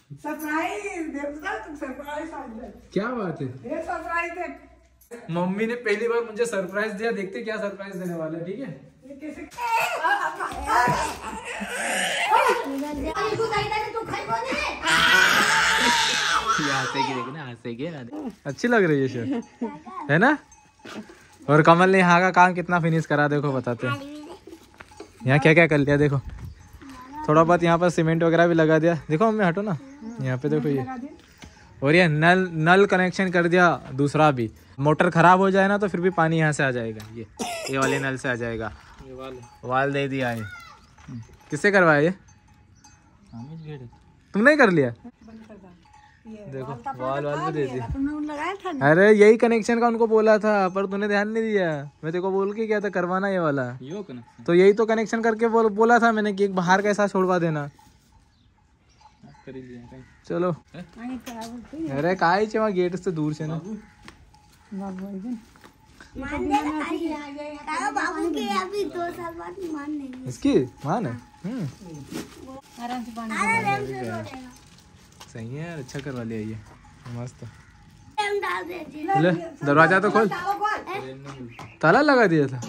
Surprise क्या बात है, ये सरप्राइज है। मम्मी ने पहली बार मुझे सरप्राइज दिया, देखते क्या सरप्राइज देने वाले। ठीक है अच्छी लग रही है शर्ट, है ना। और कमल ने यहाँ का काम कितना फिनिश करा देखो, बताते हैं यहाँ क्या क्या कर लिया। देखो थोड़ा बहुत यहाँ पर सीमेंट वगैरह भी लगा दिया। देखो मम्मी हटो ना, यहाँ पे देखो ये। और ये नल कनेक्शन कर दिया दूसरा भी। मोटर खराब हो जाए ना तो फिर भी पानी यहाँ से आ जाएगा, ये वाले नल से आ जाएगा। ये वाल दे दिया है। किससे करवाया ये, तुमने ही कर लिया। देखो वाल भी दे दिया। अरे यही कनेक्शन का उनको बोला था पर तूने ध्यान नहीं दिया। मैं तेरे को बोल के क्या था करवाना ये वाला, तो यही तो कनेक्शन करके बोला था मैंने कि एक बाहर का ऐसा छोड़वा देना। चलो अरे काहे वहाँ गेट से दूर से ना। इसकी मान है सही है यार, अच्छा करवा लिया ये मस्त। ले दरवाजा तो खोल, ताला लगा दिया था,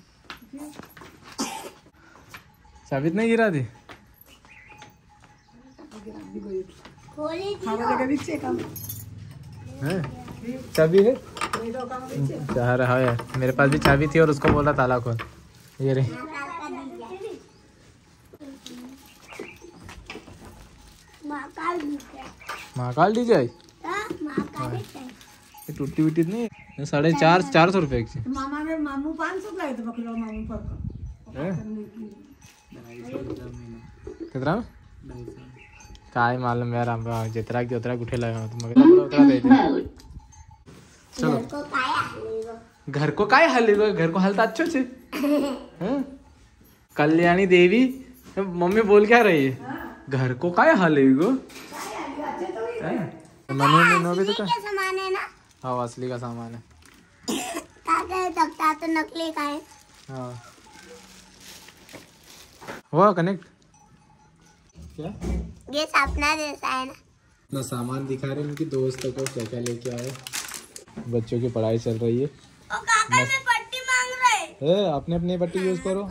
चाबी नहीं गिरा दी। चाबी है चाह रहा है, मेरे पास भी चाबी थी और उसको बोला ताला खोल। ये रे महाकाल डी जाए टूटी वूटी नहीं, 450 रुपए की। मामा ने मामू 500 लाए थे बकलो मामू पर कितना काय मालूम यार, हम जितना की उतरा उठे लगा तो मगर उतरा दे दे। चलो घर को काय हलेगा, घर को हलता अच्छे से। कल्याणी देवी मम्मी बोल क्या रही है, घर को काय हलेगो। मनु भी तो सामान है ना, हाँ असली का सामान है। तो नकली का है। हाँ हुआ कनेक्ट क्या, ये सपना जैसा है ना। अपना सामान दिखा रहे हैं उनकी दोस्तों को क्या क्या लेके आए। बच्चों की पढ़ाई चल रही है। ओ काका में पट्टी मांग रहे हैं। अपने अपनी पट्टी यूज करो।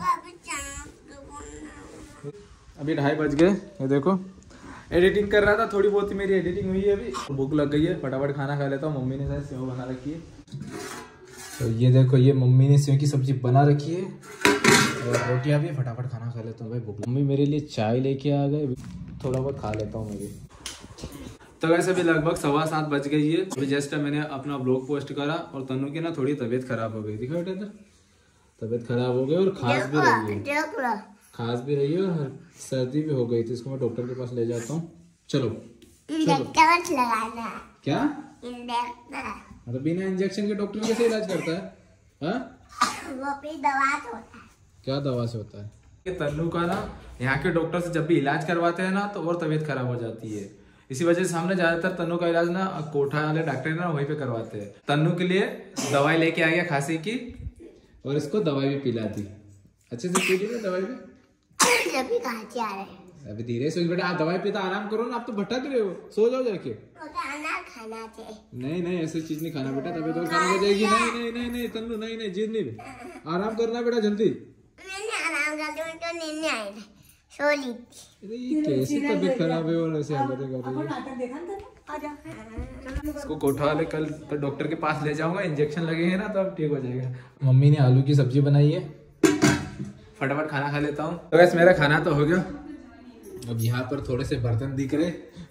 अभी 2:30 बज गए। ये देखो एडिटिंग कर रहा था, थोड़ी बहुत ही मेरी एडिटिंग हुई है। अभी भूख लग गई है, फटाफट खाना खा लेता हूँ। मम्मी ने शायद सेव बना रखी है, तो ये देखो ये मम्मी ने सेव की सब्जी बना रखी है और रोटियां भी। फटाफट खाना खा लेता हूँ भाई, भूख। मम्मी मेरे लिए चाय लेके आ गए, थोड़ा बहुत खा लेता हूँ मैं भी। तो वैसे भी लगभग 7:15 बज गई है। अभी जस्ट मैंने अपना ब्लॉग पोस्ट करा और तनु की ना थोड़ी तबीयत खराब हो गई। दिखा बेटा तबीयत खराब हो गई और खांस भी रही है, खांस भी रही है और सर्दी भी हो गई थी। इसको मैं डॉक्टर के पास ले जाता हूँ। चलो लगाना क्या, मतलब बिना इंजेक्शन के डॉक्टर कैसे इलाज करता है? वो भी दवा से होता है। क्या दवा से होता है? तन्नू का ना यहाँ के डॉक्टर से जब भी इलाज करवाते हैं ना तो और तबीयत खराब हो जाती है। इसी वजह से हमने ज्यादातर तन्नू का इलाज ना कोठा वाले डॉक्टर ना वहीं पे करवाते हैं। तन्नू के लिए दवाई लेके आ गया खांसी की और इसको दवाई भी पिला दी। अच्छे से पी ली दवाई भी। अभी कहाँ से आ रहे हैं? अभी धीरे से बेटा, आप दवाई पीता आराम करो ना, आप तो भटक रहे हो, सो जाओ जाके। खाना चाहिए। नहीं ऐसी चीज नहीं खाना बेटा, तबीयत और खराब हो जाएगी। नहीं तन्नू नहीं जिद नहीं, आराम करना बेटा जल्दी। मैंने आराम करते तो नींद नहीं आई, सो ली थी। कैसे तबीयत खराब है और ऐसे हरकतें कर रही है। इसको कोठा वाले कल तो डॉक्टर के पास ले जाऊंगा, इंजेक्शन लगेंगे ना तो अब ठीक हो जाएगा। मम्मी ने आलू की सब्जी बनाई है, फटाफट खाना खा लेता हूँ। तो वैसे मेरा खाना तो हो गया। अब यहाँ पर थोड़े से बर्तन दिख रहे।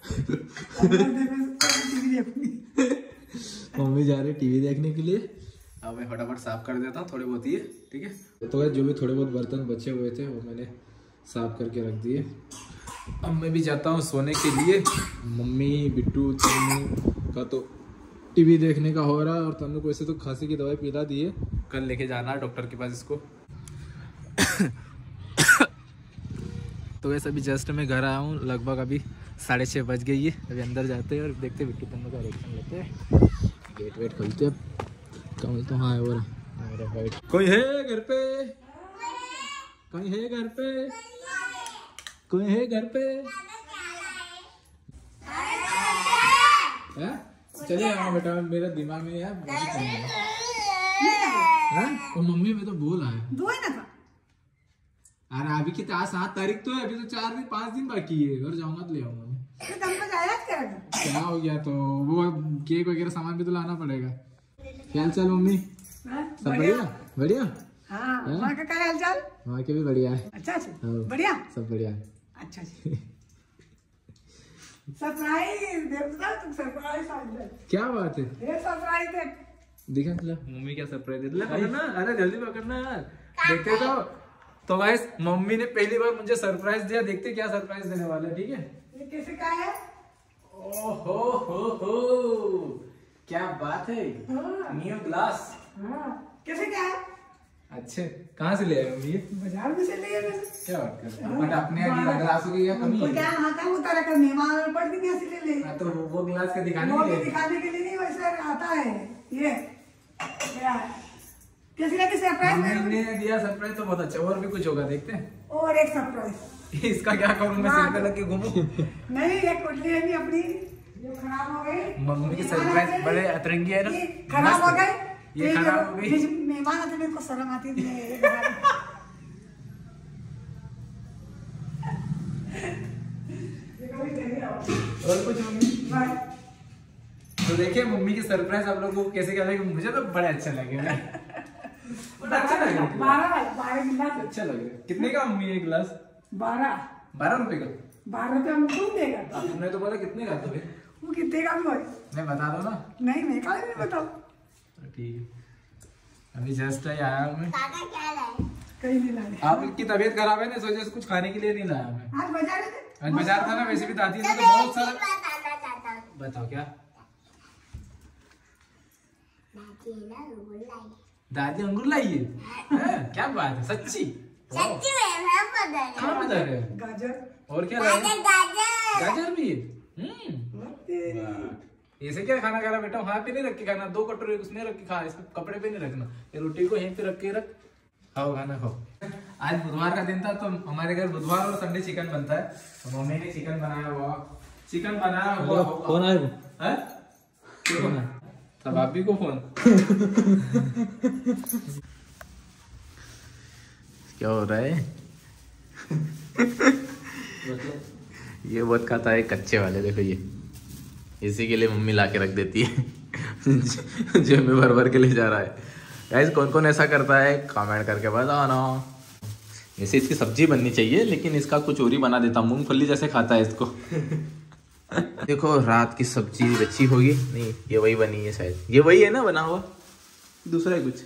मम्मी जा रही टीवी देखने के लिए। अब मैं फटाफट साफ कर देता हूँ, थोड़े बहुत ही है, ठीक है। तो जो भी थोड़े बहुत बर्तन बचे हुए थे वो मैंने साफ करके रख दिए। अब मैं भी जाता हूँ सोने के लिए। मम्मी बिट्टू तन्नू का तो टीवी देखने का हो रहा है और तन्नू को ऐसे तो खांसी की दवाई पिला दी है, कल लेके जाना है डॉक्टर के पास इसको। तो वैसे अभी जस्ट मैं घर आया हूँ, लगभग अभी 6:30 बज गई है। अभी अंदर जाते हैं और देखते हैं बिट्टू तन्नू का रिएक्शन लेते हैं। गेट वेट खोलते हैं। कमल तो हाँ और कोई है घर पे, कोई है घर पे, कोई है घर पे। चलिए बेटा, मेरा दिमाग में यार वो मम्मी में तो बोला है दो ही ना था। अरे अभी कितना 7 तारीख तो है, अभी तो 4 दिन 5 दिन बाकी है। घर जाऊंगा तो ले आऊंगा। क्या हो गया तो वो केक वगैरह सामान भी तो लाना पड़ेगा। क्या हाल चाल मम्मी? सब बढ़िया बढ़िया। हाँ, माँ का क्या हाल चाल? माँ के भी बढ़िया है। अच्छा बढ़िया, सब बढ़िया। अच्छा सरप्राइज सरप्राइज। क्या बात है? ये सरप्राइज है। दिखा मम्मी क्या सरप्राइज दे ना। अरे जल्दी पकड़ना यार, देखते तो गाइस मम्मी ने पहली बार मुझे सरप्राइज दिया। देखते क्या सरप्राइज देने वाले हैं। ठीक है, ये कैसे का है? ओहो हो, क्या बात है। New glass. कैसे क्या है? अच्छे, कहाँ से ले आए मम्मी? बाजार में से लिए। क्या बात कर रहे हैं? बट अपने ग्लासों की क्या कमी है? क्या आता है उतारा कर मेहमान पड़ दिन ऐसे ले ले। तो वो ग्लास का दिखाने के लिए नहीं, वैसे आता है ये क्या है? किसी ने सरप्राइज मम्मी ने दिया सरप्राइज तो बहुत अच्छा। और भी कुछ होगा, देखते हैं। और एक सरप्राइज। इसका क्या करूँ मैं? सिर पे लग के घूमूं? नहीं, ये कुटली है नहीं अपनी, ये खराब हो गई। मम्मी की सरप्राइज बड़े अतरंगी है ना। खराब हो गई, ये खराब हो गई। मेहमान आते मेरे को शर्म आती नहीं। और कुछ मम्मी? तो देखिए मम्मी की सरप्राइज आप लोगों को कैसे क्या लगे। मुझे तो बड़े अच्छा लगे। अच्छा लग रहा है। 12 गिलास अच्छा लग रहा है। कितने का मम्मी ये गिलास? 12 रुपए का। 12 रुपये हम कौन देगा? तुमने तो बोला कितने का? तो वो कितने का भी हो? नहीं बता दो ना। नहीं मैं का नहीं बताओ। ठीक है, अभी जस्ट आया हूँ मैं। कहीं नहीं लाने। आपकी तबीयत खराब है ना, सोचे कुछ खाने के लिए नहीं लाया मैं। आज बाजार है? आज बाजार था ना, वैसे भी दादी ने तो बहुत सारा। बताओ क्या? दादी अंगूर लाई है? क्या बात है, सच्ची? कहाँ बता रहे हैं? गाजर। और क्या लाए? गाजर भी है। ऐसे क्या खाना खा रहा बेटा? वहाँ पे नहीं रख के खाना, 2 कटोरे उसमें रख के खा। इसमें कपड़े पे नहीं रखना। ये रोटी को यहीं पे रख के रख, खाओ खाना खाओ। आज बुधवार का दिन था तो हमारे घर बुधवार और संडे चिकन बनता है। तो मम्मी ने चिकन बनाया हुआ कौन आया वो? तब आप भी को फोन। क्या हो रहा है? ये बहुत खाता है कच्चे वाले। देखो ये इसी के लिए मम्मी ला के रख देती है। जेब में भर भर के ले जा रहा है। गाइस कौन कौन ऐसा करता है कमेंट करके बताना। वैसे इसकी सब्जी बननी चाहिए, लेकिन इसका कुछ और ही बना देता। मूंगफली जैसे खाता है इसको। देखो रात की सब्जी बची होगी। नहीं ये वही बनी है शायद। ये वही है ना बना हुआ? दूसरा है कुछ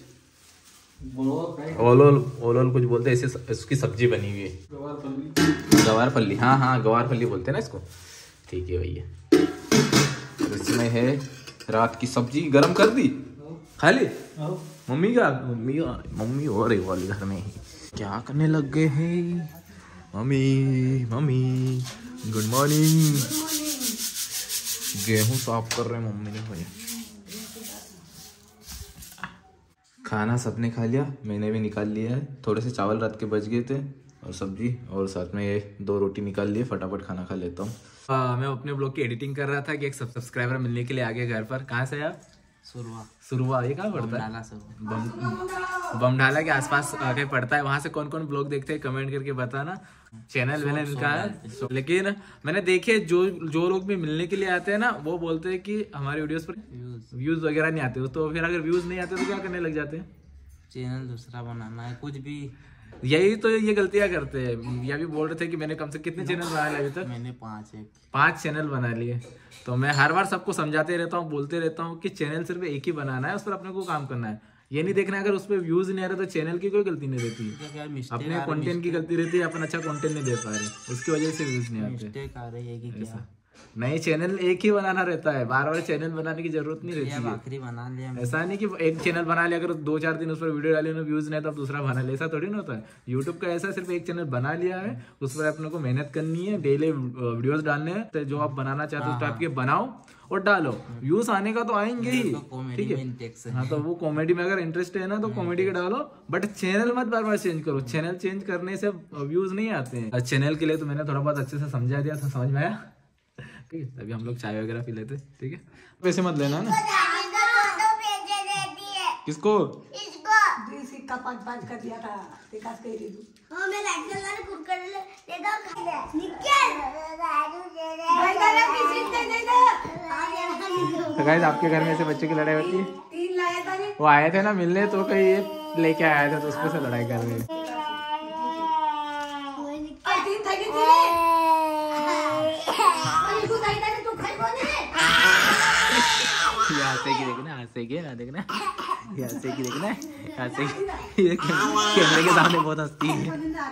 ओल कुछ बोलते हैं। ऐसे इसकी सब्जी बनी हुई है। गवार फली। हाँ गवार फली बोलते हैं ना इसको। ठीक है वही है। इसमें है रात की सब्जी। गरम कर दी? खा ली मम्मी और एक वाली घर में ही क्या करने लग गए हैं। Mummy good morning. गेहूं साफ कर रहे हैं मम्मी ने भाई। खाना सबने खा लिया, मैंने भी निकाल लिया है। थोड़े से चावल रात के बच गए थे और सब्जी, और साथ में ये 2 रोटी निकाल लिए। फटाफट खाना खा लेता हूँ। मैं अपने ब्लॉग की एडिटिंग कर रहा था कि एक सब्सक्राइबर मिलने के लिए आ गए घर पर। कहाँ से आप? सुरवा। ये कहाँ पड़ता है? बमढाला के आसपास आके पड़ता है। वहाँ से कौन कौन ब्लॉग देखते हैं कमेंट करके बताना। चैनल मैंने इनका है, लेकिन मैंने देखे जो लोग भी मिलने के लिए आते हैं ना, वो बोलते हैं कि हमारे वीडियोस पर व्यूज वगैरह नहीं आते। तो फिर अगर व्यूज नहीं आते तो क्या करने लग जाते हैं? चैनल दूसरा बनाना है कुछ भी। यही तो ये गलतियां करते हैं। ये भी बोल रहे थे कि मैंने कम से कितने चैनल बना लिए अभी तक? मैंने 5 चैनल बना लिए। तो मैं हर बार सबको समझाते रहता हूँ, बोलते रहता हूँ कि चैनल सिर्फ एक ही बनाना है, उस पर अपने को काम करना है। ये नहीं देखना अगर उस पर व्यूज नहीं आ रहे तो चैनल की कोई गलती नहीं रहती। अपने कंटेंट की गलती रहती है। अपन अच्छा कंटेंट नहीं दे पा रहे, उसकी वजह से व्यूज नहीं आते। नहीं, चैनल एक ही बनाना रहता है। बार चैनल बनाने की जरूरत नहीं रहती है। आखिरी बना लिया। ऐसा नहीं कि एक चैनल बना लिया, अगर 2-4 दिन उस पर वीडियो डाली व्यूज नहीं तो दूसरा बना लिया, ऐसा थोड़ी ना होता है। यूट्यूब का ऐसा सिर्फ एक चैनल बना लिया है, उस पर अपने को मेहनत करनी है, डेली वीडियोस डालने हैं। तो जो आप बनाना चाहते हो उस टाइप के बनाओ और डालो। व्यूज आने का तो आएंगे ही, ठीक है। हाँ तो वो कॉमेडी में अगर इंटरेस्ट है ना तो कॉमेडी का डालो, बट चैनल मत बार बार चेंज करो। चैनल चेंज करने से व्यूज नहीं आते हैं। चैनल के लिए तो मैंने थोड़ा बहुत अच्छे से समझा दिया था, समझ में आया? ठीक है, तभी हम लोग चाय वगैरह पी लेते। ठीक है, पैसे मत लेना ना। किसको? दी सिक्का 5-5 का दिया था, विकास कह रही तू। हाँ मैं लाइट जला रही, कुरकुरे ले दो, खा ले। निकल भाई दादा किसी ने दे दो। तो गाइस आपके घर में ऐसे बच्चों की लड़ाई होती है? 3 लाया था ने। वो आए थे ना मिलने, तो कहीं ये लेके आया था, तो उसपे से लड़ाई कर रहे हैं। 3 था कि 3 अरे तू दाई दाई तू खाई बोले। हंसे की देखना, हंसे की ना देखना, हंसे की देखना, हंसे की। ये कैमरे के सामने बहुत हंसती है।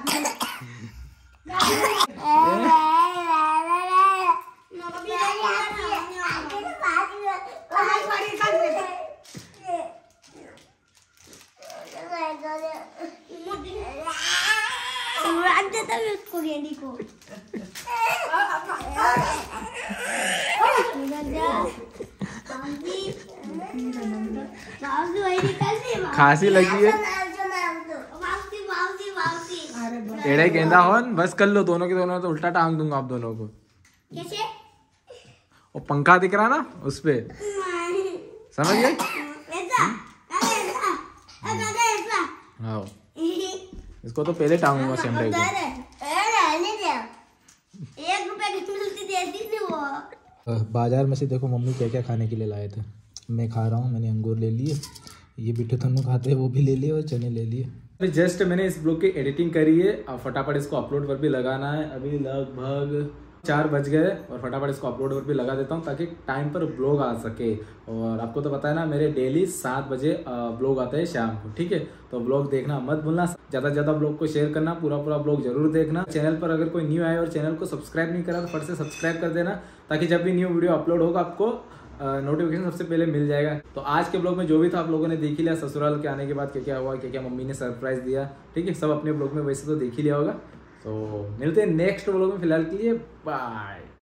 उसको गेंडी को खांसी लगी है, एड़े गेंदा होन, बस कर लो दोनों के दोनों, तो उल्टा टांग दूंगा आप दोनों को। कैसे? वो पंखा दिख रहा ना उस पे, समझ गए? हाँ, इसको तो पहले टांगूंगा सेमरे को। 1 रुपए की मिलती देती थी वो। बाजार में से देखो मम्मी क्या क्या खाने के लिए लाए थे। मैं खा रहा हूँ, मैंने अंगूर ले लिए, ये बिट्टू थन्नू खाते हैं वो भी ले लिए, और चने ले लिए। अभी जस्ट मैंने इस ब्लॉग की एडिटिंग करी है, अब फटाफट इसको अपलोड पर भी लगाना है। अभी लगभग 4 बज गए और फटाफट इसको अपलोड पर भी लगा देता हूँ, ताकि टाइम पर ब्लॉग आ सके। और आपको तो पता है ना, मेरे डेली 7 बजे ब्लॉग आता है शाम को। ठीक है, तो ब्लॉग देखना मत भूलना, ज़्यादा से ज़्यादा ब्लॉग को शेयर करना, पूरा ब्लॉग जरूर देखना। चैनल पर अगर कोई न्यू आए और चैनल को सब्सक्राइब नहीं करा तो फट से सब्सक्राइब कर देना, ताकि जब भी न्यू वीडियो अपलोड होगा आपको नोटिफिकेशन सबसे पहले मिल जाएगा। तो आज के ब्लॉग में जो भी था आप लोगों ने देख ही लिया, ससुराल के आने के बाद क्या क्या हुआ, क्या क्या मम्मी ने सरप्राइज दिया। ठीक है, सब अपने ब्लॉग में वैसे तो देख ही लिया होगा। तो मिलते हैं नेक्स्ट ब्लॉग में, फिलहाल के लिए बाय।